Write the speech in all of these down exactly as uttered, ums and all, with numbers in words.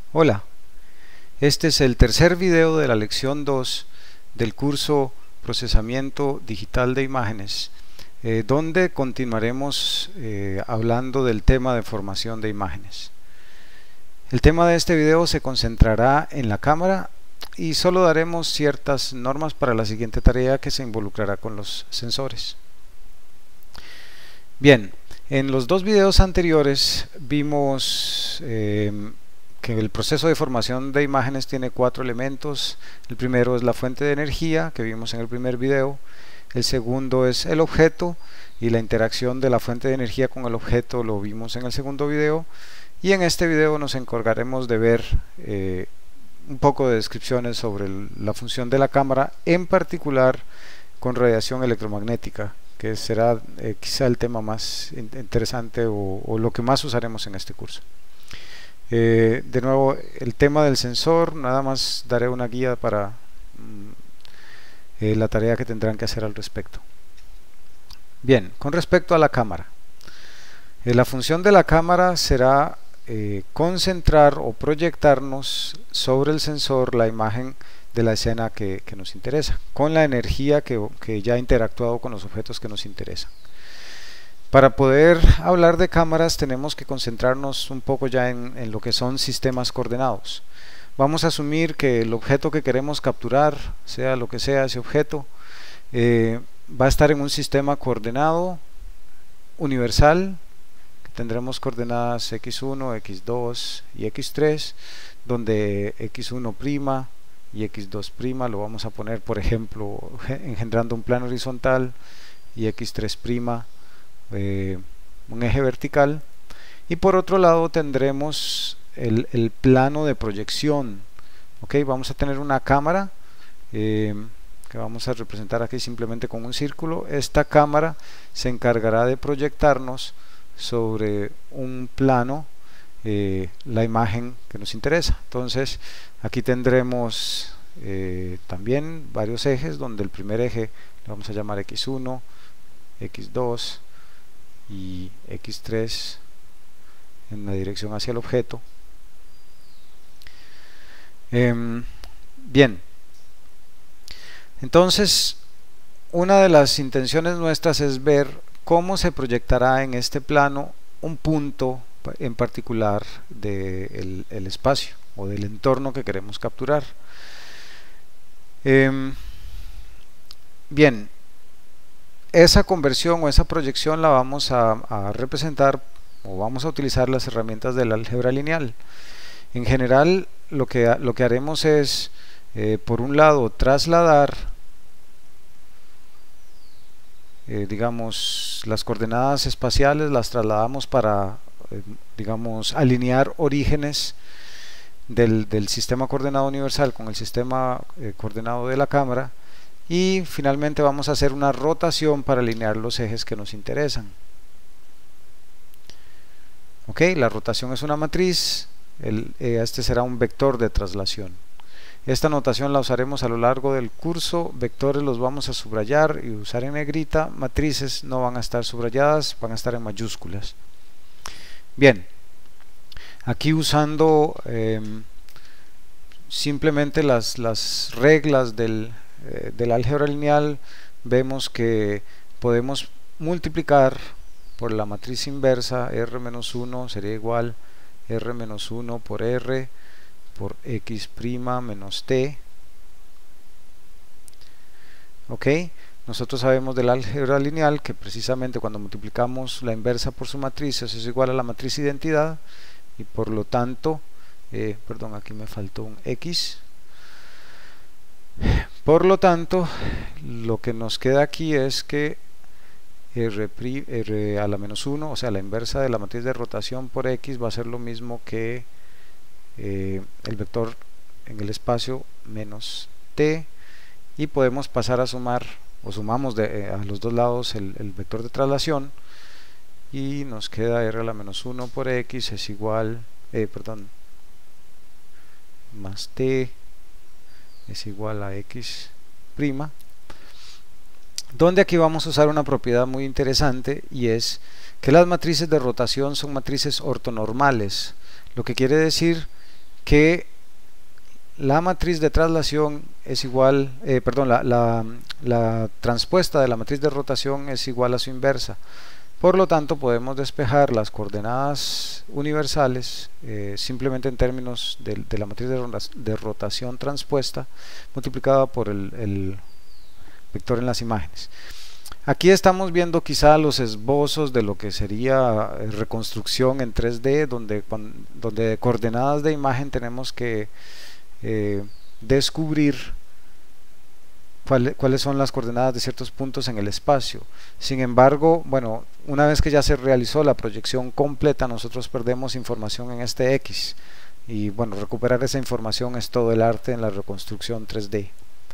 Hola, este es el tercer video de la lección dos del curso Procesamiento Digital de Imágenes, eh, donde continuaremos eh, hablando del tema de formación de imágenes. El tema de este video se concentrará en la cámara y solo daremos ciertas normas para la siguiente tarea que se involucrará con los sensores. Bien, en los dos videos anteriores vimos eh, que el proceso de formación de imágenes tiene cuatro elementos. El primero es la fuente de energía, que vimos en el primer video. El segundo es el objeto, y la interacción de la fuente de energía con el objeto lo vimos en el segundo video. Y en este video nos encargaremos de ver eh, un poco de descripciones sobre el, la función de la cámara, en particular con radiación electromagnética, que será eh, quizá el tema más interesante o, o lo que más usaremos en este curso. Eh, de nuevo, el tema del sensor, nada más daré una guía para mm, eh, la tarea que tendrán que hacer al respecto. Bien, con respecto a la cámara, eh, la función de la cámara será eh, concentrar o proyectarnos sobre el sensor la imagen de la escena que, que nos interesa, con la energía que, que ya ha interactuado con los objetos que nos interesan. Para poder hablar de cámaras tenemos que concentrarnos un poco ya en, en lo que son sistemas coordenados. Vamos a asumir que el objeto que queremos capturar, sea lo que sea ese objeto, eh, va a estar en un sistema coordenado universal, que tendremos coordenadas equis uno, equis dos y equis tres, donde equis uno' y equis dos' lo vamos a poner, por ejemplo, engendrando un plano horizontal, y equis tres' Eh, un eje vertical, y por otro lado tendremos el, el plano de proyección. Ok, vamos a tener una cámara eh, que vamos a representar aquí simplemente con un círculo. Esta cámara se encargará de proyectarnos sobre un plano eh, la imagen que nos interesa. Entonces aquí tendremos eh, también varios ejes, donde el primer eje le vamos a llamar equis uno, equis dos y equis tres en la dirección hacia el objeto. Eh, bien, entonces una de las intenciones nuestras es ver cómo se proyectará en este plano un punto en particular del el espacio o del entorno que queremos capturar. Eh, bien, esa conversión o esa proyección la vamos a, a representar o vamos a utilizar las herramientas del álgebra lineal. En general lo que, lo que haremos es eh, por un lado trasladar eh, digamos las coordenadas espaciales, las trasladamos para eh, digamos alinear orígenes del, del sistema coordenado universal con el sistema eh, coordenado de la cámara. Y finalmente vamos a hacer una rotación para alinear los ejes que nos interesan. Ok, la rotación es una matriz, el, eh, este será un vector de traslación. Esta notación la usaremos a lo largo del curso. Vectores los vamos a subrayar y usar en negrita. Matrices no van a estar subrayadas, van a estar en mayúsculas. Bien, aquí usando eh, simplemente las, las reglas del del álgebra lineal, vemos que podemos multiplicar por la matriz inversa. R menos uno sería igual R menos uno por R por X' menos T. Ok, nosotros sabemos del álgebra lineal que precisamente cuando multiplicamos la inversa por su matriz, eso es igual a la matriz identidad, y por lo tanto eh, perdón, aquí me faltó un X. Por lo tanto, lo que nos queda aquí es que R, R a la menos uno, o sea la inversa de la matriz de rotación por X, va a ser lo mismo que eh, el vector en el espacio menos T, y podemos pasar a sumar, o sumamos de, eh, a los dos lados el, el vector de traslación, y nos queda R a la menos uno por X es igual, eh, perdón, más T es igual a X', donde aquí vamos a usar una propiedad muy interesante, y es que las matrices de rotación son matrices ortonormales, lo que quiere decir que la matriz de traslación es igual, eh, perdón, la, la, la transpuesta de la matriz de rotación es igual a su inversa. Por lo tanto, podemos despejar las coordenadas universales eh, simplemente en términos de, de la matriz de, de rotación transpuesta multiplicada por el, el vector en las imágenes. Aquí estamos viendo quizá los esbozos de lo que sería reconstrucción en tres D, donde, donde de coordenadas de imagen tenemos que eh, descubrir cuál, cuáles son las coordenadas de ciertos puntos en el espacio. Sin embargo, bueno, una vez que ya se realizó la proyección completa, nosotros perdemos información en este X. Y bueno, recuperar esa información es todo el arte en la reconstrucción tres D.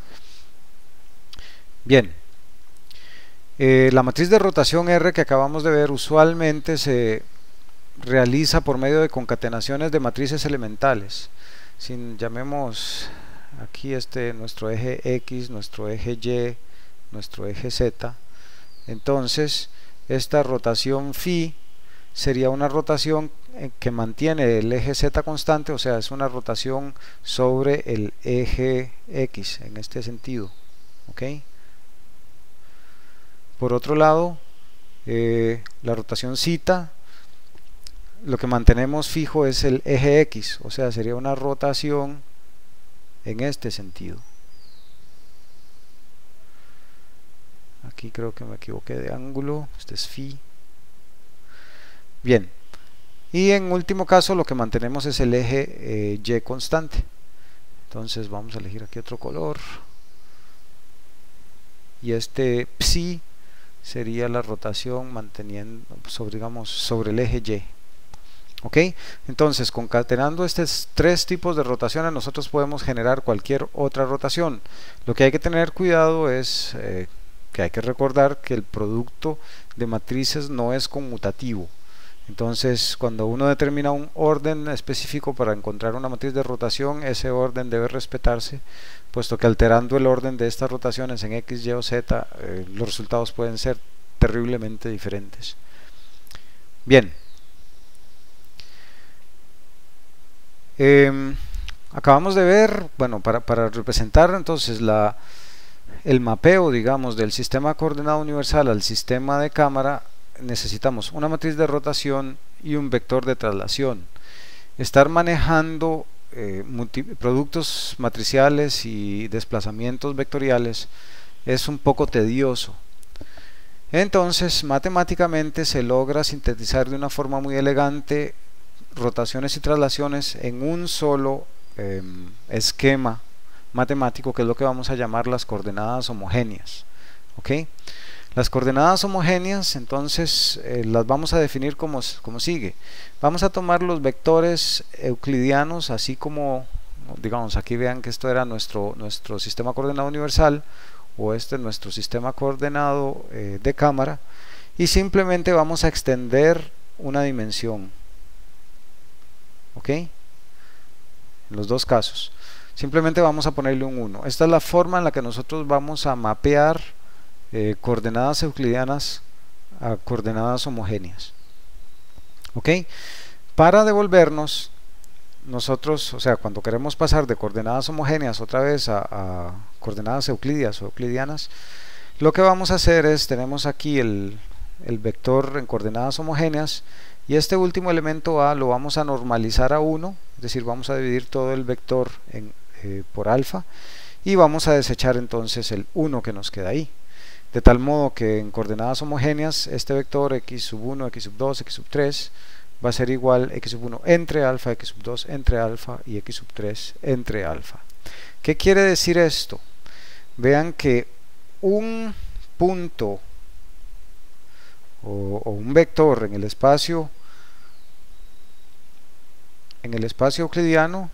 Bien. Eh, la matriz de rotación R que acabamos de ver usualmente se realiza por medio de concatenaciones de matrices elementales. Sin, llamemos aquí este nuestro eje X, nuestro eje Y, nuestro eje Z. Entonces esta rotación phi sería una rotación que mantiene el eje Z constante, o sea, es una rotación sobre el eje X en este sentido, ¿ok? Por otro lado, eh, la rotación zeta, lo que mantenemos fijo es el eje X, o sea, sería una rotación en este sentido. Aquí creo que me equivoqué de ángulo, este es phi. Bien, y en último caso lo que mantenemos es el eje eh, Y constante. Entonces vamos a elegir aquí otro color. Y este psi sería la rotación manteniendo sobre, digamos, sobre el eje Y. ¿Ok? Entonces, concatenando estos tres tipos de rotaciones, nosotros podemos generar cualquier otra rotación. Lo que hay que tener cuidado es eh, que hay que recordar que el producto de matrices no es conmutativo. Entonces, cuando uno determina un orden específico para encontrar una matriz de rotación, ese orden debe respetarse, puesto que alterando el orden de estas rotaciones en X, Y o Z, eh, los resultados pueden ser terriblemente diferentes. Bien. Eh, acabamos de ver, bueno, para, para representar entonces la, el mapeo, digamos, del sistema coordenado universal al sistema de cámara, necesitamos una matriz de rotación y un vector de traslación. Estar manejando eh, productos matriciales y desplazamientos vectoriales es un poco tedioso. Entonces, matemáticamente se logra sintetizar de una forma muy elegante rotaciones y traslaciones en un solo eh, esquema matemático, que es lo que vamos a llamar las coordenadas homogéneas. ¿Ok? Las coordenadas homogéneas, entonces, eh, las vamos a definir como, como sigue. Vamos a tomar los vectores euclidianos, así como, digamos, aquí vean que esto era nuestro, nuestro sistema coordenado universal, o este es nuestro sistema coordenado eh, de cámara, y simplemente vamos a extender una dimensión. ¿Ok? En los dos casos. Simplemente vamos a ponerle un uno. Esta es la forma en la que nosotros vamos a mapear Eh, coordenadas euclidianas a coordenadas homogéneas. ¿Ok? Para devolvernos, nosotros, o sea, cuando queremos pasar de coordenadas homogéneas otra vez a, a coordenadas euclidianas o euclidianas, lo que vamos a hacer es, tenemos aquí el, el vector en coordenadas homogéneas, y este último elemento A lo vamos a normalizar a uno, es decir, vamos a dividir todo el vector en, eh, por alfa, y vamos a desechar entonces el uno que nos queda ahí. De tal modo que en coordenadas homogéneas este vector x sub uno, x sub dos, x sub tres va a ser igual x sub uno entre alfa, x sub dos entre alfa y x sub tres entre alfa. ¿Qué quiere decir esto? Vean que un punto o, o un vector en el espacio en el espacio euclidiano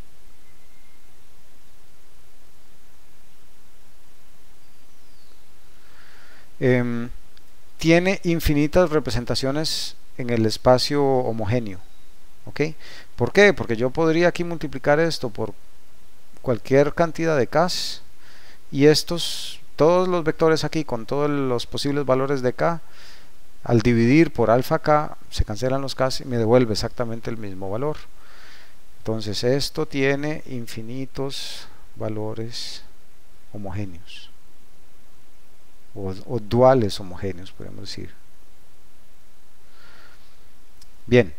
Eh, tiene infinitas representaciones en el espacio homogéneo. ¿Ok? ¿Por qué? Porque yo podría aquí multiplicar esto por cualquier cantidad de k, y estos, todos los vectores aquí con todos los posibles valores de k, al dividir por alfa k se cancelan los k y me devuelve exactamente el mismo valor. Entonces esto tiene infinitos valores homogéneos o, o duales homogéneos, podemos decir. Bien,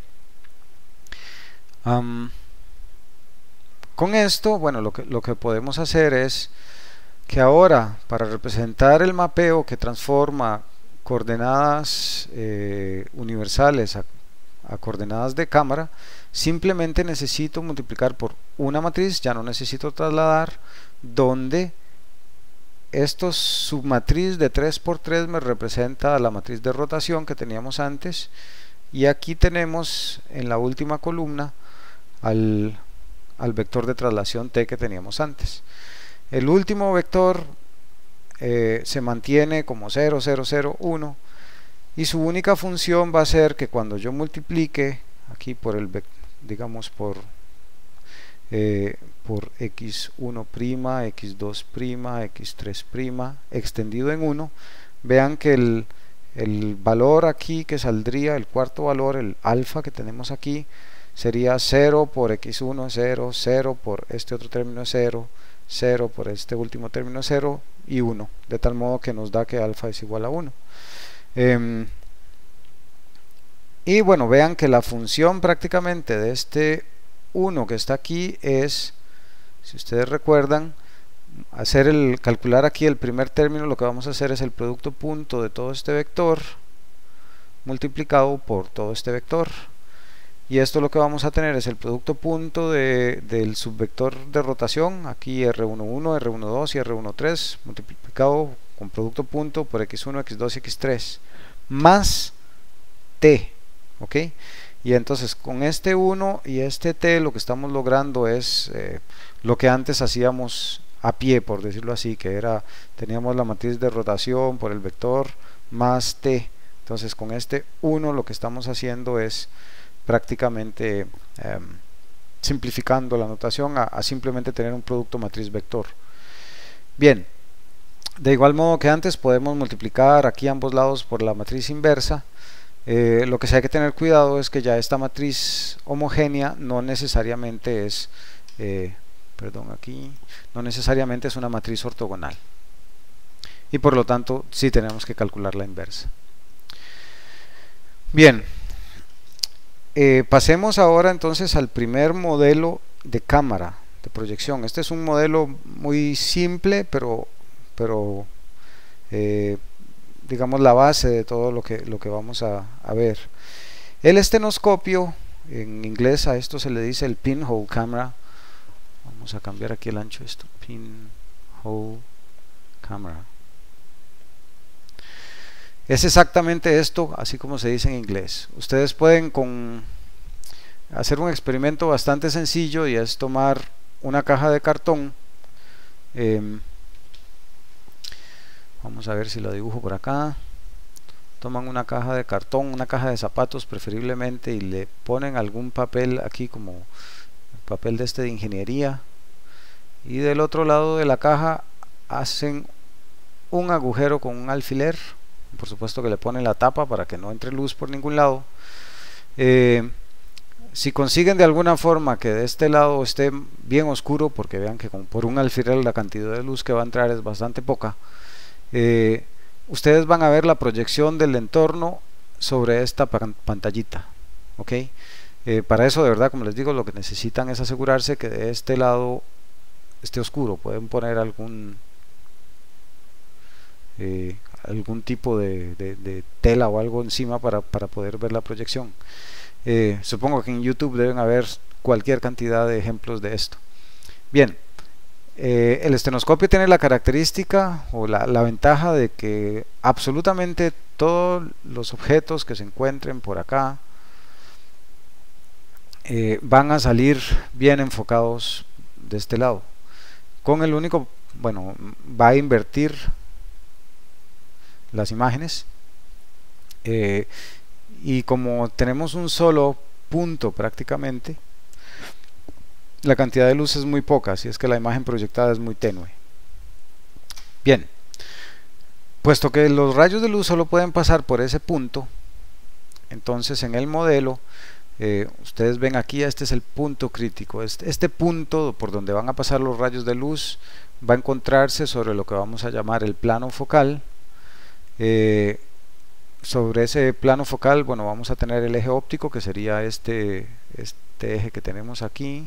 um, con esto, bueno, lo que, lo que podemos hacer es que ahora, para representar el mapeo que transforma coordenadas eh, universales a, a coordenadas de cámara, simplemente necesito multiplicar por una matriz, ya no necesito trasladar, donde estos submatriz de tres por tres me representa la matriz de rotación que teníamos antes, y aquí tenemos en la última columna al, al vector de traslación t que teníamos antes. El último vector eh, se mantiene como cero, cero, cero, uno, y su única función va a ser que cuando yo multiplique aquí por el digamos por eh, por x uno', x dos', x tres' extendido en uno, vean que el, el valor aquí que saldría, el cuarto valor, el alfa que tenemos aquí, sería cero por x uno, cero, cero por este otro término, cero, cero por este último término, cero y uno, de tal modo que nos da que alfa es igual a uno. Eh, y bueno, vean que la función prácticamente de este uno que está aquí es, si ustedes recuerdan, hacer el calcular aquí el primer término. Lo que vamos a hacer es el producto punto de todo este vector multiplicado por todo este vector, y esto lo que vamos a tener es el producto punto de, del subvector de rotación, aquí erre uno uno, erre uno dos y erre uno tres, multiplicado con producto punto por x uno, x dos y x tres, más t, ok. Y entonces con este uno y este t lo que estamos logrando es eh, lo que antes hacíamos a pie, por decirlo así, que era, teníamos la matriz de rotación por el vector más t. Entonces con este uno lo que estamos haciendo es prácticamente eh, simplificando la notación a, a simplemente tener un producto matriz vector. Bien, de igual modo que antes podemos multiplicar aquí ambos lados por la matriz inversa. Eh, lo que sí hay que tener cuidado es que ya esta matriz homogénea no necesariamente es eh, perdón aquí no necesariamente es una matriz ortogonal, y por lo tanto sí tenemos que calcular la inversa. Bien, eh, pasemos ahora entonces al primer modelo de cámara de proyección. Este es un modelo muy simple, pero pero eh, digamos la base de todo lo que, lo que vamos a, a ver. El estenoscopio, en inglés a esto se le dice el pinhole camera. Vamos a cambiar aquí el ancho de esto, pinhole camera. Es exactamente esto, así como se dice en inglés. Ustedes pueden con hacer un experimento bastante sencillo, y es tomar una caja de cartón. eh, Vamos a ver si lo dibujo por acá. Toman una caja de cartón, una caja de zapatos preferiblemente, y le ponen algún papel aquí, como el papel de este de ingeniería, y del otro lado de la caja hacen un agujero con un alfiler. Por supuesto que le ponen la tapa para que no entre luz por ningún lado. Eh, si consiguen de alguna forma que de este lado esté bien oscuro, porque vean que con, por un alfiler la cantidad de luz que va a entrar es bastante poca, Eh, ustedes van a ver la proyección del entorno sobre esta pantallita, ok. Eh, para eso, de verdad, como les digo, lo que necesitan es asegurarse que de este lado esté oscuro. Pueden poner algún eh, algún tipo de, de, de tela o algo encima para, para poder ver la proyección. Eh, supongo que en YouTube deben haber cualquier cantidad de ejemplos de esto. Bien. Eh, el estenoscopio tiene la característica o la, la ventaja de que absolutamente todos los objetos que se encuentren por acá eh, van a salir bien enfocados de este lado, con el único, bueno, va a invertir las imágenes, eh, y como tenemos un solo punto prácticamente, la cantidad de luz es muy poca, así es que la imagen proyectada es muy tenue. Bien, puesto que los rayos de luz solo pueden pasar por ese punto, entonces en el modelo eh, ustedes ven aquí, este es el punto crítico. Este, este punto por donde van a pasar los rayos de luz va a encontrarse sobre lo que vamos a llamar el plano focal. Eh, sobre ese plano focal, bueno, vamos a tener el eje óptico, que sería este, este eje que tenemos aquí.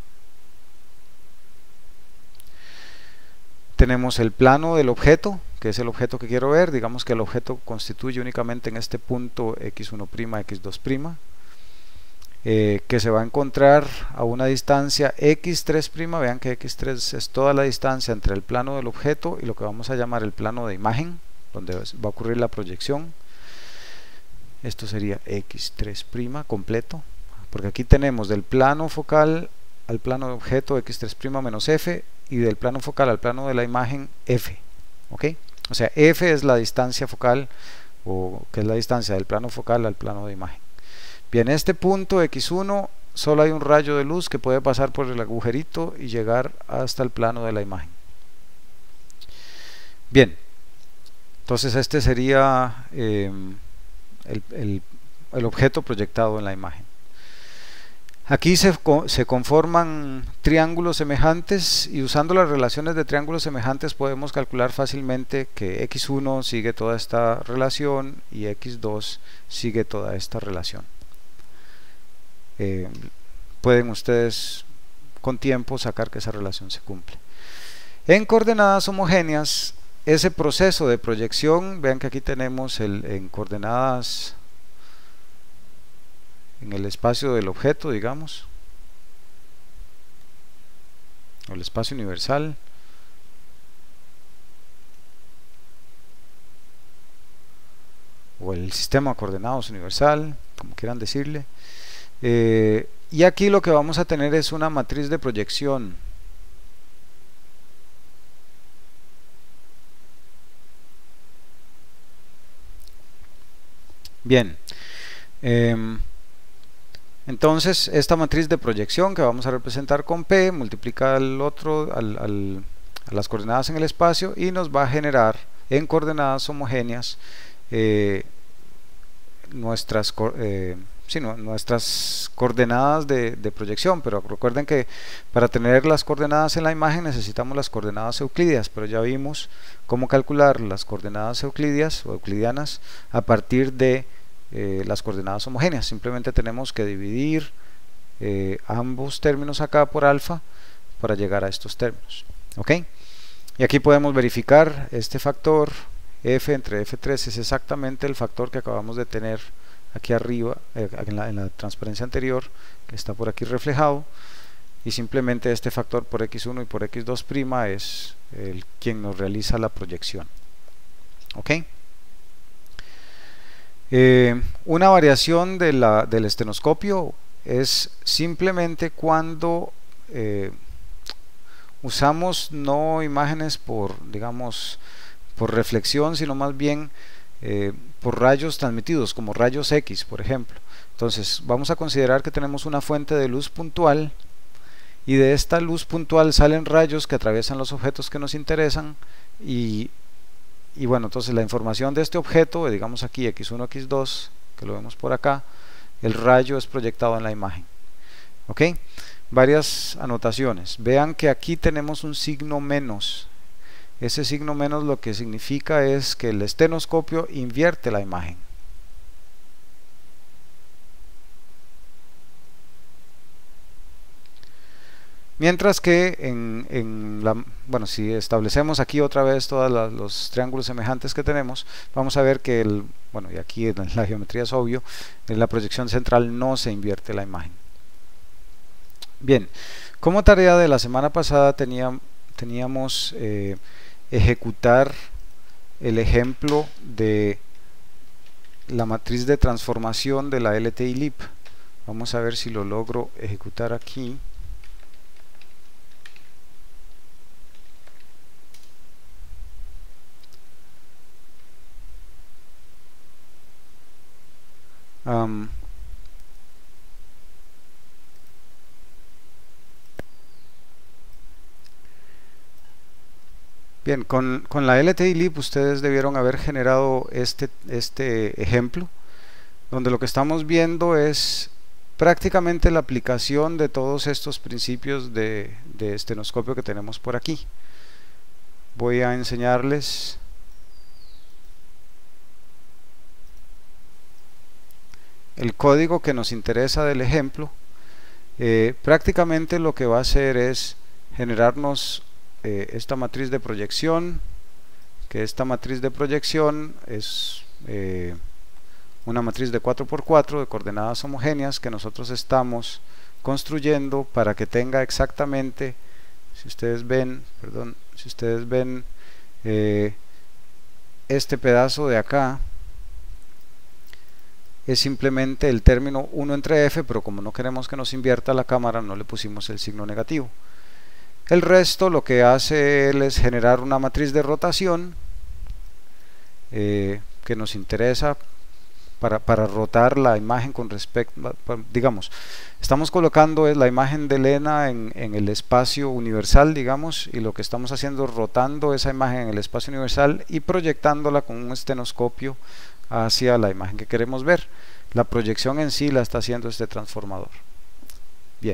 Tenemos el plano del objeto, que es el objeto que quiero ver. Digamos que el objeto constituye únicamente en este punto equis uno', equis dos', eh, que se va a encontrar a una distancia equis tres'. Vean que equis tres es toda la distancia entre el plano del objeto y lo que vamos a llamar el plano de imagen, donde va a ocurrir la proyección. Esto sería equis tres' completo, porque aquí tenemos del plano focal al plano de objeto equis tres' menos f, y del plano focal al plano de la imagen f. ¿Ok? O sea, f es la distancia focal, o que es la distancia del plano focal al plano de imagen. Bien, en este punto equis uno solo hay un rayo de luz que puede pasar por el agujerito y llegar hasta el plano de la imagen. Bien, entonces este sería eh, el, el, el objeto proyectado en la imagen. Aquí se, se conforman triángulos semejantes, y usando las relaciones de triángulos semejantes podemos calcular fácilmente que equis uno sigue toda esta relación y equis dos sigue toda esta relación. Eh, pueden ustedes con tiempo sacar que esa relación se cumple. En coordenadas homogéneas, ese proceso de proyección, vean que aquí tenemos el, en coordenadas en el espacio del objeto, digamos, o el espacio universal, o el sistema de coordenados universal, como quieran decirle. Eh, y aquí lo que vamos a tener es una matriz de proyección. Bien, eh, entonces esta matriz de proyección que vamos a representar con P multiplica al otro, al, al, a las coordenadas en el espacio, y nos va a generar en coordenadas homogéneas eh, nuestras, eh, sí, no, nuestras coordenadas de, de proyección. Pero recuerden que para tener las coordenadas en la imagen necesitamos las coordenadas euclídeas, pero ya vimos cómo calcular las coordenadas euclídeas o euclidianas a partir de Eh, las coordenadas homogéneas. Simplemente tenemos que dividir eh, ambos términos acá por alfa para llegar a estos términos. ¿Ok? Y aquí podemos verificar este factor f entre efe tres es exactamente el factor que acabamos de tener aquí arriba, eh, en, la, en la transparencia anterior, que está por aquí reflejado, y simplemente este factor por equis uno y por equis dos' es el quien nos realiza la proyección. ¿Ok? Eh, una variación de la, del estenoscopio es simplemente cuando eh, usamos no imágenes por, digamos, por reflexión, sino más bien eh, por rayos transmitidos, como rayos X, por ejemplo. Entonces vamos a considerar que tenemos una fuente de luz puntual, y de esta luz puntual salen rayos que atraviesan los objetos que nos interesan, y Y bueno, entonces la información de este objeto, digamos aquí equis uno, equis dos, que lo vemos por acá, el rayo es proyectado en la imagen. ¿Ok? Varias anotaciones. Vean que aquí tenemos un signo menos. Ese signo menos lo que significa es que el estenoscopio invierte la imagen. Mientras que en, en la, bueno, si establecemos aquí otra vez todos los triángulos semejantes que tenemos, vamos a ver que el, bueno, y aquí en la geometría es obvio, en la proyección central no se invierte la imagen. Bien, como tarea de la semana pasada tenía, teníamos eh, ejecutar el ejemplo de la matriz de transformación de la L T I L I P. Vamos a ver si lo logro ejecutar aquí. Um, bien, con, con la L T I L I P ustedes debieron haber generado este, este ejemplo, donde lo que estamos viendo es prácticamente la aplicación de todos estos principios de, de estenoscopio que tenemos por aquí. Voy a enseñarles el código que nos interesa del ejemplo. Eh, prácticamente lo que va a hacer es generarnos eh, esta matriz de proyección, que esta matriz de proyección es eh, una matriz de cuatro por cuatro de coordenadas homogéneas que nosotros estamos construyendo para que tenga exactamente, si ustedes ven, perdón, si ustedes ven eh, este pedazo de acá, es simplemente el término uno entre f, pero como no queremos que nos invierta la cámara, no le pusimos el signo negativo. El resto lo que hace él es generar una matriz de rotación eh, que nos interesa para, para rotar la imagen con respecto, digamos, estamos colocando la imagen de Elena en, en el espacio universal, digamos, y lo que estamos haciendo es rotando esa imagen en el espacio universal y proyectándola con un estenoscopio hacia la imagen que queremos ver. La proyección en sí la está haciendo este transformador. Bien.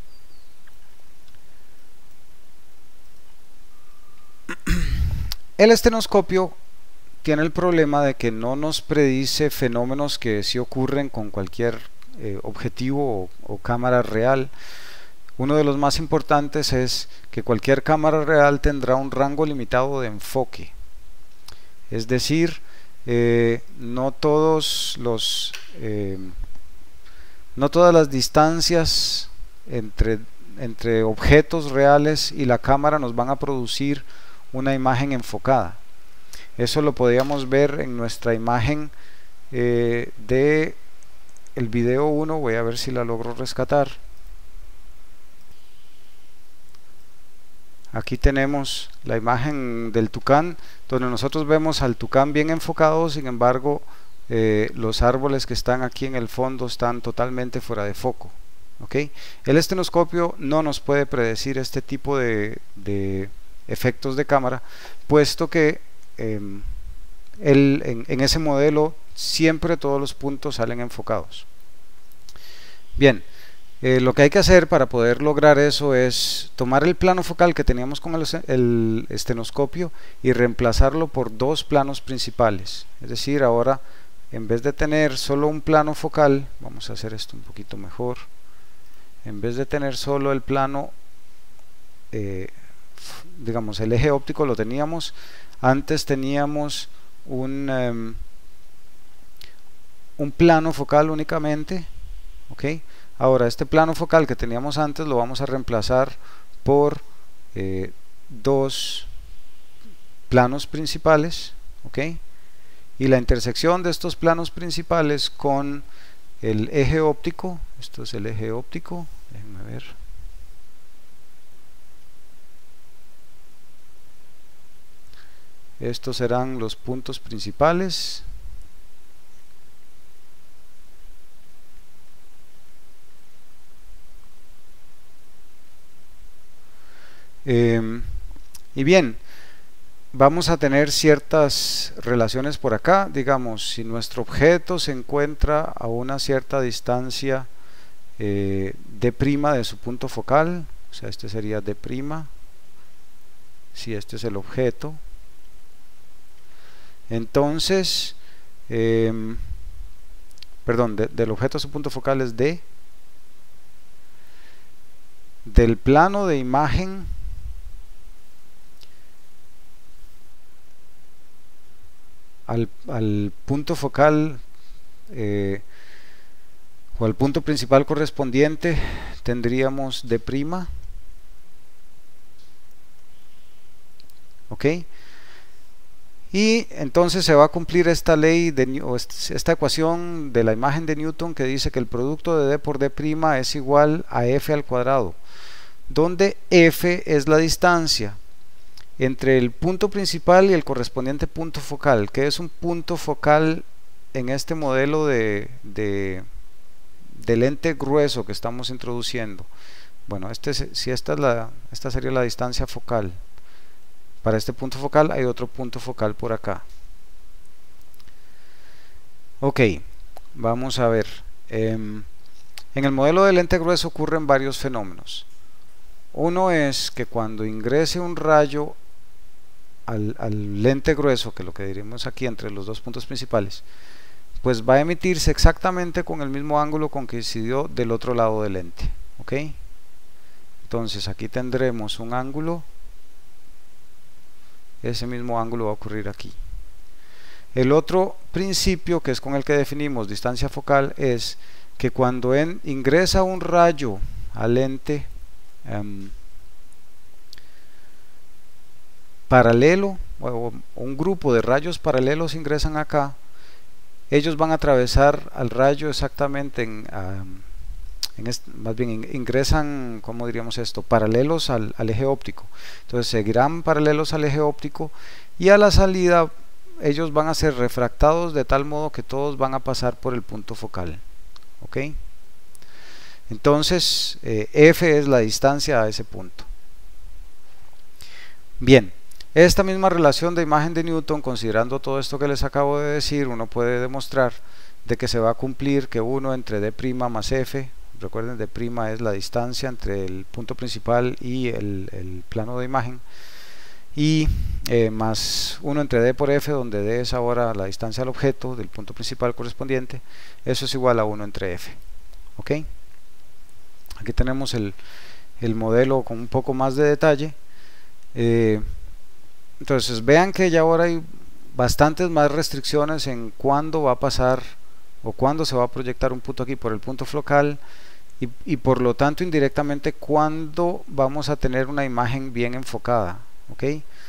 El estenoscopio tiene el problema de que no nos predice fenómenos que sí ocurren con cualquier eh, objetivo o, o cámara real. Uno de los más importantes es que cualquier cámara real tendrá un rango limitado de enfoque. Es decir, eh, no todos los eh, no todas las distancias entre, entre objetos reales y la cámara nos van a producir una imagen enfocada. Eso lo podíamos ver en nuestra imagen eh, de el video uno. Voy a ver si la logro rescatar. Aquí tenemos la imagen del tucán, donde nosotros vemos al tucán bien enfocado. Sin embargo, eh, los árboles que están aquí en el fondo están totalmente fuera de foco. ¿Okay? El estenoscopio no nos puede predecir este tipo de, de efectos de cámara, puesto que eh, el, en, en ese modelo siempre todos los puntos salen enfocados. Bien. Eh, lo que hay que hacer para poder lograr eso es tomar el plano focal que teníamos con el, el estenoscopio y reemplazarlo por dos planos principales. Es decir, ahora en vez de tener solo un plano focal, vamos a hacer esto un poquito mejor, en vez de tener solo el plano, eh, digamos el eje óptico lo teníamos, antes teníamos un, um, un plano focal únicamente, ¿ok? Ahora este plano focal que teníamos antes lo vamos a reemplazar por eh, dos planos principales, ¿ok? Y la intersección de estos planos principales con el eje óptico, esto es el eje óptico, déjenme ver. Estos serán los puntos principales. Eh, y bien, vamos a tener ciertas relaciones por acá. Digamos, si nuestro objeto se encuentra a una cierta distancia eh, d' de su punto focal, o sea, este sería d', si este es el objeto, entonces eh, perdón, de, del objeto a su punto focal es d, del plano de imagen Al, al punto focal eh, o al punto principal correspondiente tendríamos d', ok, y entonces se va a cumplir esta ley de, o esta ecuación de la imagen de Newton que dice que el producto de d por d' es igual a f al cuadrado, donde f es la distancia entre el punto principal y el correspondiente punto focal. ¿Qué es un punto focal en este modelo de, de, de lente grueso que estamos introduciendo? Bueno, este, si esta, es la, esta sería la distancia focal. Para este punto focal hay otro punto focal por acá. Ok, vamos a ver. Eh, En el modelo de lente grueso ocurren varios fenómenos. Uno es que cuando ingrese un rayo al, al lente grueso, que es lo que diríamos aquí entre los dos puntos principales, pues va a emitirse exactamente con el mismo ángulo con que incidió del otro lado del lente. ¿Ok? Entonces aquí tendremos un ángulo, ese mismo ángulo va a ocurrir aquí. El otro principio, que es con el que definimos distancia focal, es que cuando en, ingresa un rayo al lente um, paralelo, o un grupo de rayos paralelos ingresan acá, ellos van a atravesar al rayo exactamente en, um, en este, más bien ingresan, ¿cómo diríamos esto? Paralelos al, al eje óptico. Entonces seguirán paralelos al eje óptico y a la salida ellos van a ser refractados de tal modo que todos van a pasar por el punto focal. ¿Ok? Entonces eh, F es la distancia a ese punto. Bien, esta misma relación de imagen de Newton, considerando todo esto que les acabo de decir, uno puede demostrar de que se va a cumplir que uno entre D' más F, recuerden, D' es la distancia entre el punto principal y el, el plano de imagen, y eh, más uno entre D por F, donde D es ahora la distancia al objeto del punto principal correspondiente, eso es igual a uno entre F. ¿Ok? Aquí tenemos el, el modelo con un poco más de detalle. Eh, entonces vean que ya ahora hay bastantes más restricciones en cuándo va a pasar o cuándo se va a proyectar un punto aquí por el punto focal, y, y por lo tanto indirectamente cuándo vamos a tener una imagen bien enfocada. ¿Ok?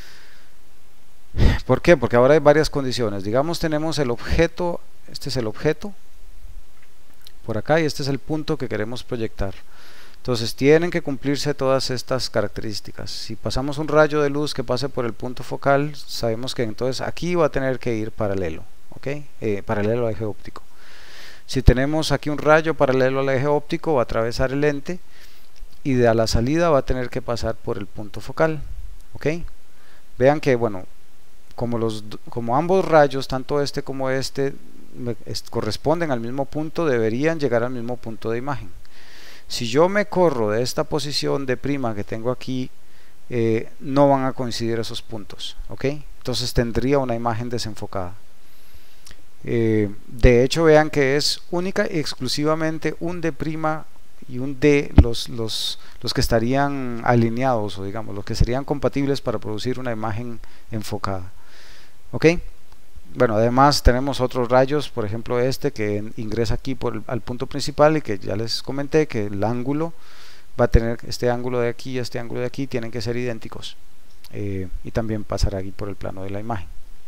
¿Por qué? Porque ahora hay varias condiciones. Digamos, tenemos el objeto, este es el objeto por acá y este es el punto que queremos proyectar. Entonces tienen que cumplirse todas estas características. Si pasamos un rayo de luz que pase por el punto focal, sabemos que entonces aquí va a tener que ir paralelo. ¿Ok? Eh, paralelo al eje óptico. Si tenemos aquí un rayo paralelo al eje óptico, va a atravesar el lente y de a la salida va a tener que pasar por el punto focal. ¿Ok? Vean que, bueno, como, los, como ambos rayos, tanto este como este, es, corresponden al mismo punto, deberían llegar al mismo punto de imagen. Si yo me corro de esta posición de prima que tengo aquí, eh, no van a coincidir esos puntos. ¿Ok? Entonces tendría una imagen desenfocada. Eh, de hecho, vean que es única y exclusivamente un D' y un D los, los, los que estarían alineados, o digamos, los que serían compatibles para producir una imagen enfocada. ¿Ok? Bueno, además tenemos otros rayos, por ejemplo este que ingresa aquí por el, al punto principal, y que ya les comenté que el ángulo va a tener, este ángulo de aquí y este ángulo de aquí tienen que ser idénticos, eh, y también pasará aquí por el plano de la imagen.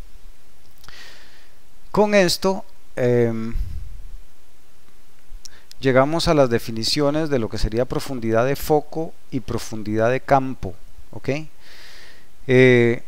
Con esto eh, llegamos a las definiciones de lo que sería profundidad de foco y profundidad de campo. ¿Ok? Eh,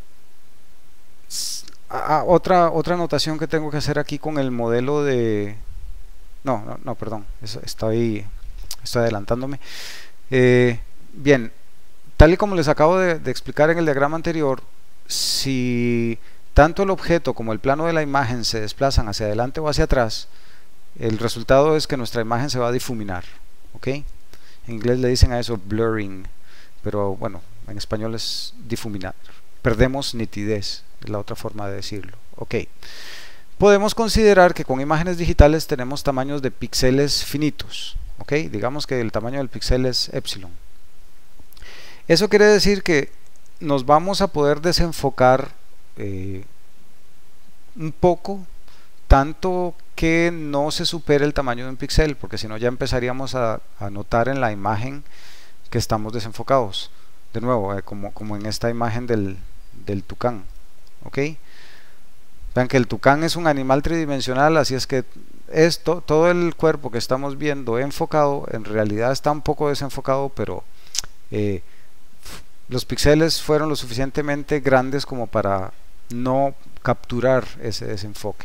ah, otra, otra anotación que tengo que hacer aquí con el modelo de... No, no, no perdón, estoy, estoy adelantándome. Eh, bien, tal y como les acabo de, de explicar en el diagrama anterior, si tanto el objeto como el plano de la imagen se desplazan hacia adelante o hacia atrás, el resultado es que nuestra imagen se va a difuminar. ¿Ok? En inglés le dicen a eso blurring, pero bueno, en español es difuminar. Perdemos nitidez, es la otra forma de decirlo. ¿Ok? Podemos considerar que con imágenes digitales tenemos tamaños de píxeles finitos. ¿Ok? Digamos que el tamaño del píxel es epsilon. Eso quiere decir que nos vamos a poder desenfocar eh, un poco, tanto que no se supere el tamaño de un píxel, porque si no ya empezaríamos a, a notar en la imagen que estamos desenfocados. De nuevo, eh, como, como en esta imagen del, del tucán. ¿Ok? Vean que el tucán es un animal tridimensional, así es que esto, todo el cuerpo que estamos viendo enfocado, en realidad está un poco desenfocado, pero eh, los píxeles fueron lo suficientemente grandes como para no capturar ese desenfoque.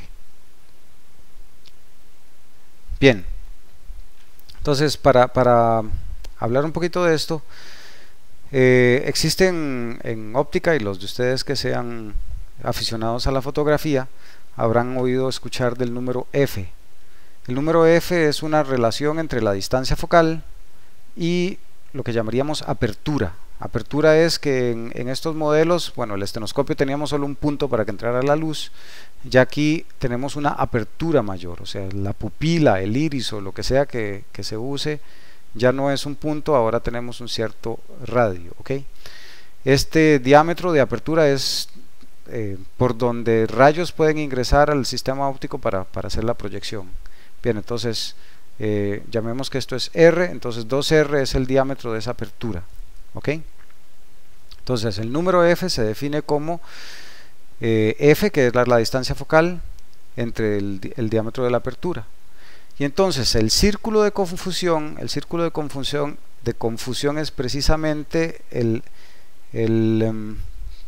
Bien, entonces para, para hablar un poquito de esto, eh, existen en óptica, y los de ustedes que sean aficionados a la fotografía habrán oído escuchar del número F. El número f es una relación entre la distancia focal y lo que llamaríamos apertura. Apertura es que en, en estos modelos, bueno, el estenoscopio teníamos solo un punto para que entrara la luz, ya aquí tenemos una apertura mayor, o sea, la pupila, el iris o lo que sea que, que se use, ya no es un punto, ahora tenemos un cierto radio, ¿ok? Este diámetro de apertura es eh, por donde rayos pueden ingresar al sistema óptico para, para hacer la proyección. Bien, entonces eh, llamemos que esto es R, entonces dos R es el diámetro de esa apertura, ¿ok? Entonces el número f se define como eh, f, que es la, la distancia focal entre el, el diámetro de la apertura. Y entonces el círculo de confusión, el círculo de confusión, de confusión es precisamente el, el, um,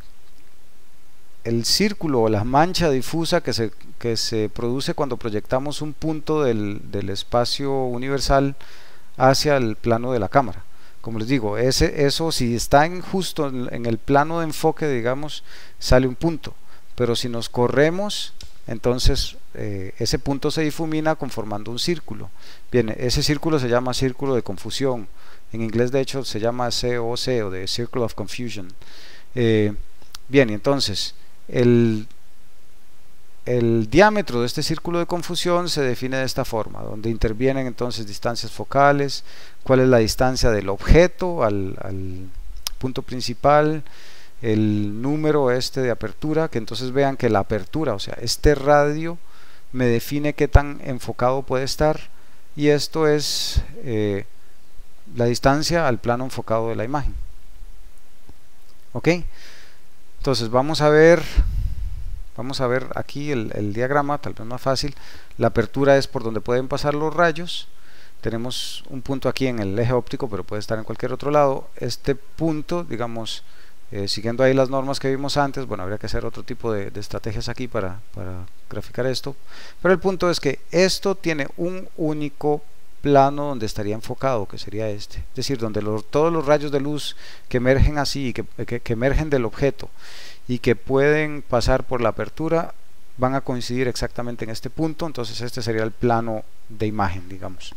el círculo o la mancha difusa que se, que se produce cuando proyectamos un punto del, del espacio universal hacia el plano de la cámara. Como les digo, ese, eso si está en, justo en, en el plano de enfoque, digamos, sale un punto, pero si nos corremos, entonces eh, ese punto se difumina conformando un círculo. Bien, ese círculo se llama círculo de confusión, en inglés de hecho se llama C O C o de Circle of Confusion. Eh, bien, y entonces el, el diámetro de este círculo de confusión se define de esta forma, donde intervienen entonces distancias focales, cuál es la distancia del objeto al, al punto principal, el número este de apertura, que entonces vean que la apertura, o sea, este radio me define qué tan enfocado puede estar, y esto es eh, la distancia al plano enfocado de la imagen. Ok, entonces vamos a ver vamos a ver aquí el, el diagrama, tal vez más fácil. La apertura es por donde pueden pasar los rayos. Tenemos un punto aquí en el eje óptico, pero puede estar en cualquier otro lado. Este punto, digamos, eh, siguiendo ahí las normas que vimos antes, bueno, habría que hacer otro tipo de, de estrategias aquí para, para graficar esto, pero el punto es que esto tiene un único plano donde estaría enfocado, que sería este, es decir, donde los, todos los rayos de luz que emergen así, que, que, que emergen del objeto y que pueden pasar por la apertura van a coincidir exactamente en este punto. Entonces este sería el plano de imagen, digamos.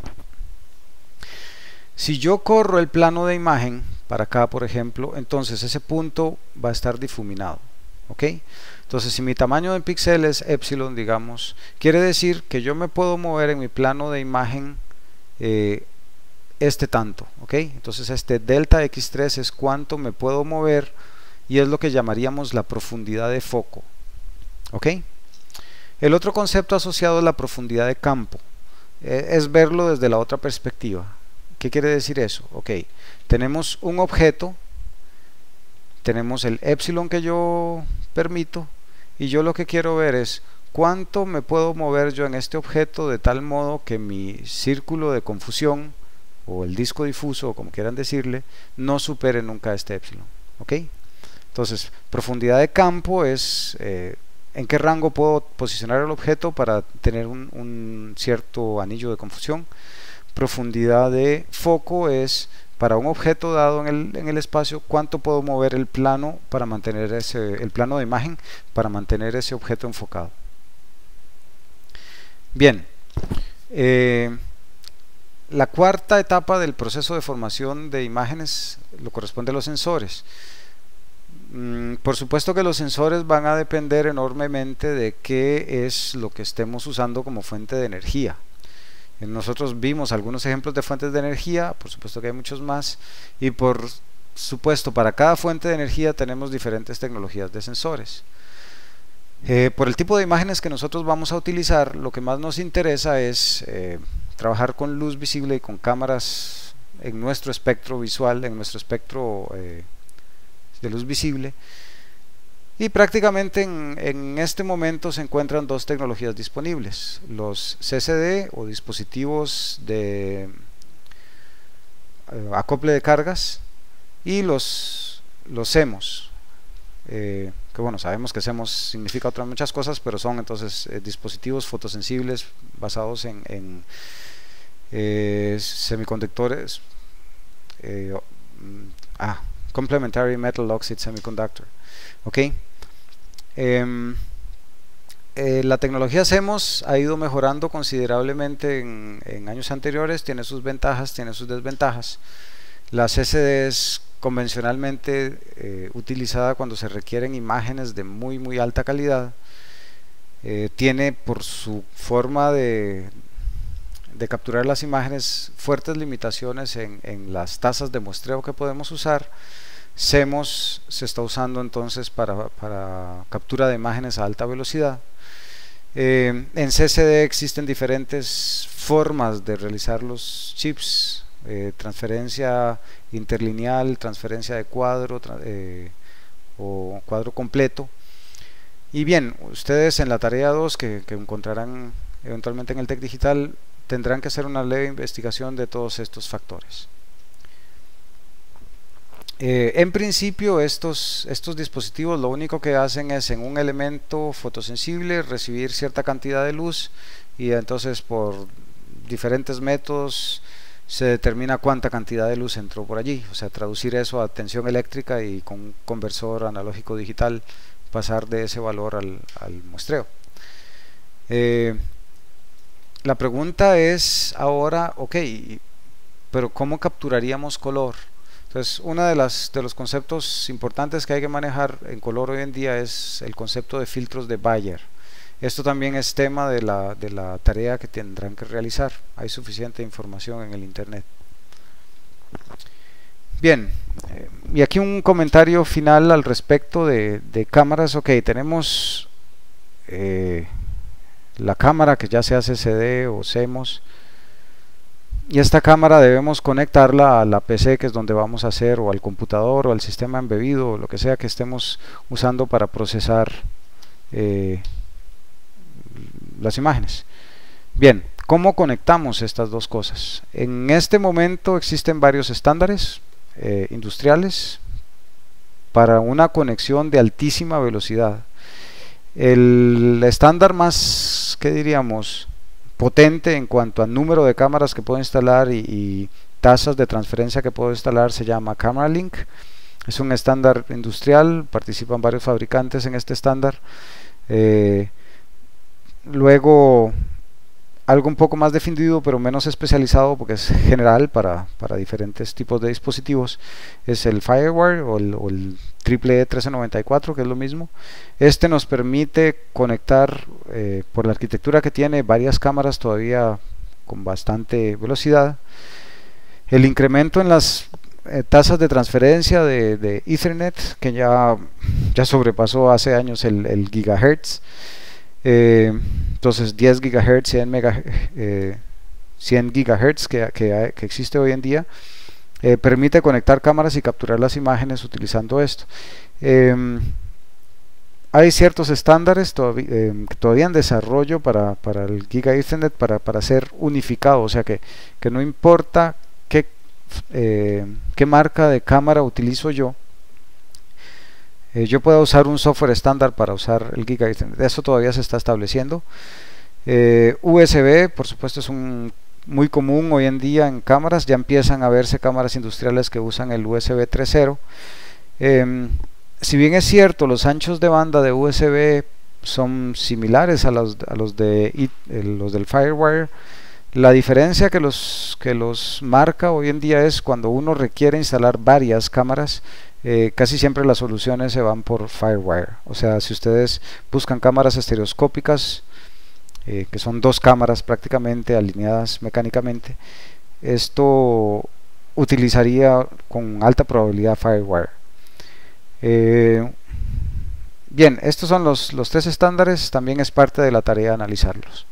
Si yo corro el plano de imagen para acá, por ejemplo, entonces ese punto va a estar difuminado, ¿ok? Entonces si mi tamaño de píxel es epsilon, digamos, quiere decir que yo me puedo mover en mi plano de imagen eh, este tanto, ¿ok? Entonces este delta equis tres es cuánto me puedo mover, y es lo que llamaríamos la profundidad de foco, ¿ok? El otro concepto asociado es la profundidad de campo, eh, es verlo desde la otra perspectiva. ¿Qué quiere decir eso? Ok, tenemos un objeto, tenemos el epsilon que yo permito, y yo lo que quiero ver es cuánto me puedo mover yo en este objeto de tal modo que mi círculo de confusión o el disco difuso, o como quieran decirle, no supere nunca este epsilon, ¿ok? Entonces, profundidad de campo es eh, en qué rango puedo posicionar el objeto para tener un, un cierto anillo de confusión. Profundidad de foco es para un objeto dado en el, en el espacio, cuánto puedo mover el plano para mantener ese, el plano de imagen para mantener ese objeto enfocado. Bien, eh, la cuarta etapa del proceso de formación de imágenes lo corresponde a los sensores. Mm, por supuesto que los sensores van a depender enormemente de qué es lo que estemos usando como fuente de energía. Nosotros vimos algunos ejemplos de fuentes de energía, por supuesto que hay muchos más, y por supuesto para cada fuente de energía tenemos diferentes tecnologías de sensores. Eh, por el tipo de imágenes que nosotros vamos a utilizar, lo que más nos interesa es eh, trabajar con luz visible y con cámaras en nuestro espectro visual, en nuestro espectro eh, de luz visible. Y prácticamente en, en este momento se encuentran dos tecnologías disponibles: los C C D o dispositivos de eh, acople de cargas, y los, los CMOS, eh, que bueno, sabemos que CMOS significa otras muchas cosas, pero son entonces eh, dispositivos fotosensibles basados en, en eh, semiconductores, eh, ah, Complementary Metal Oxide Semiconductor, ok. Eh, Eh, la tecnología CMOS ha ido mejorando considerablemente en, en años anteriores, tiene sus ventajas, tiene sus desventajas. La C C D es convencionalmente eh, utilizada cuando se requieren imágenes de muy muy alta calidad. Eh, tiene por su forma de, de capturar las imágenes fuertes limitaciones en, en las tasas de muestreo que podemos usar. CMOS se está usando entonces para, para captura de imágenes a alta velocidad. Eh, en C C D existen diferentes formas de realizar los chips, eh, transferencia interlineal, transferencia de cuadro eh, o cuadro completo. Y bien, ustedes en la tarea dos que, que encontrarán eventualmente en el TEC Digital tendrán que hacer una leve investigación de todos estos factores. Eh, en principio estos, estos dispositivos lo único que hacen es en un elemento fotosensible recibir cierta cantidad de luz y entonces por diferentes métodos se determina cuánta cantidad de luz entró por allí, o sea, traducir eso a tensión eléctrica y con un conversor analógico digital pasar de ese valor al, al muestreo. Eh, la pregunta es ahora, ok, pero ¿cómo capturaríamos color? Entonces, uno de, las, de los conceptos importantes que hay que manejar en color hoy en día es el concepto de filtros de Bayer. Esto también es tema de la, de la tarea que tendrán que realizar. Hay suficiente información en el internet. Bien, eh, y aquí un comentario final al respecto de, de cámaras. Ok, tenemos eh, la cámara que ya sea C C D o CMOS. Y esta cámara debemos conectarla a la P C, que es donde vamos a hacer, o al computador, o al sistema embebido, o lo que sea que estemos usando para procesar eh, las imágenes. Bien, ¿cómo conectamos estas dos cosas? En este momento existen varios estándares eh, industriales para una conexión de altísima velocidad. El estándar más, ¿qué diríamos?, potente en cuanto a número de cámaras que puedo instalar y, y tasas de transferencia que puedo instalar se llama Camera Link. Es un estándar industrial, participan varios fabricantes en este estándar. Eh, luego algo un poco más definido pero menos especializado porque es general para, para diferentes tipos de dispositivos es el Firewire o el, o el triple E trece noventa y cuatro, que es lo mismo. Este nos permite conectar eh, por la arquitectura que tiene varias cámaras todavía con bastante velocidad. El incremento en las eh, tasas de transferencia de, de Ethernet, que ya, ya sobrepasó hace años el, el gigahertz. Eh, entonces diez gigahertz, cien, mega, eh, cien gigahertz que, que, que existe hoy en día, eh, permite conectar cámaras y capturar las imágenes utilizando esto. Eh, hay ciertos estándares todavía, eh, todavía en desarrollo para, para el Giga Ethernet para, para ser unificado, o sea que, que no importa qué, eh, qué marca de cámara utilizo yo, Eh, yo puedo usar un software estándar para usar el Giga Ethernet. Eso todavía se está estableciendo. eh, U S B, por supuesto, es un muy común hoy en día en cámaras. Ya empiezan a verse cámaras industriales que usan el U S B tres punto cero. eh, si bien es cierto, los anchos de banda de U S B son similares a los, a los, de, los del Firewire, la diferencia que los, que los marca hoy en día es cuando uno requiere instalar varias cámaras. Eh, casi siempre las soluciones se van por Firewire. O sea, si ustedes buscan cámaras estereoscópicas, eh, que son dos cámaras prácticamente alineadas mecánicamente, esto utilizaría con alta probabilidad Firewire. Eh, bien, estos son los, los tres estándares. También es parte de la tarea analizarlos.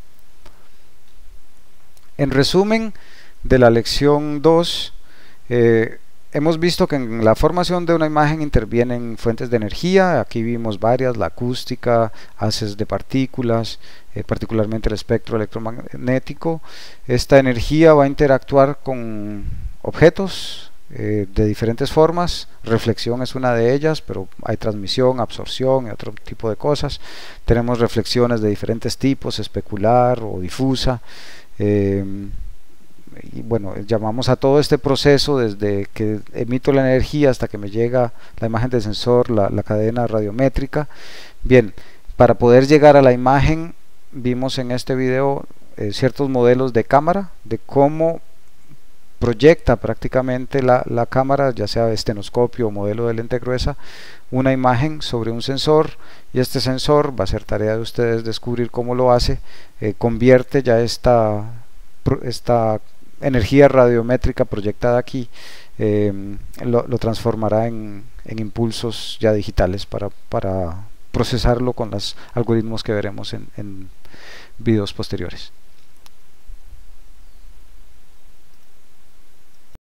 En resumen de la lección dos, eh, hemos visto que en la formación de una imagen intervienen fuentes de energía. Aquí vimos varias: la acústica, haces de partículas, eh, particularmente el espectro electromagnético. Esta energía va a interactuar con objetos eh, de diferentes formas. Reflexión es una de ellas, pero hay transmisión, absorción y otro tipo de cosas. Tenemos reflexiones de diferentes tipos: especular o difusa. Eh, y bueno, llamamos a todo este proceso desde que emito la energía hasta que me llega la imagen del sensor, la, la cadena radiométrica. Bien, Para poder llegar a la imagen, vimos en este video eh, ciertos modelos de cámara, de cómo proyecta prácticamente la, la cámara, ya sea estenoscopio o modelo de lente gruesa, una imagen sobre un sensor, y este sensor, va a ser tarea de ustedes descubrir cómo lo hace, eh, convierte ya esta, esta energía radiométrica proyectada aquí, eh, lo, lo transformará en, en impulsos ya digitales para, para procesarlo con los algoritmos que veremos en, en videos posteriores.